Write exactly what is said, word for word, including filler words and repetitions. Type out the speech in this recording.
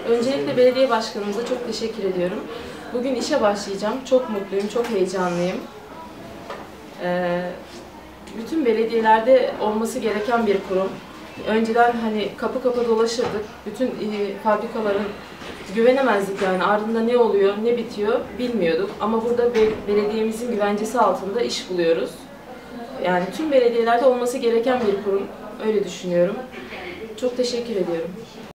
Öncelikle belediye başkanımıza çok teşekkür ediyorum. Bugün işe başlayacağım. Çok mutluyum, çok heyecanlıyım. Ee, bütün belediyelerde olması gereken bir kurum. Önceden hani kapı kapı dolaşırdık. Bütün e, fabrikaların güvenemezdik yani. Ardında ne oluyor, ne bitiyor bilmiyorduk. Ama burada be belediyemizin güvencesi altında iş buluyoruz. Yani tüm belediyelerde olması gereken bir kurum. Öyle düşünüyorum. Çok teşekkür ediyorum.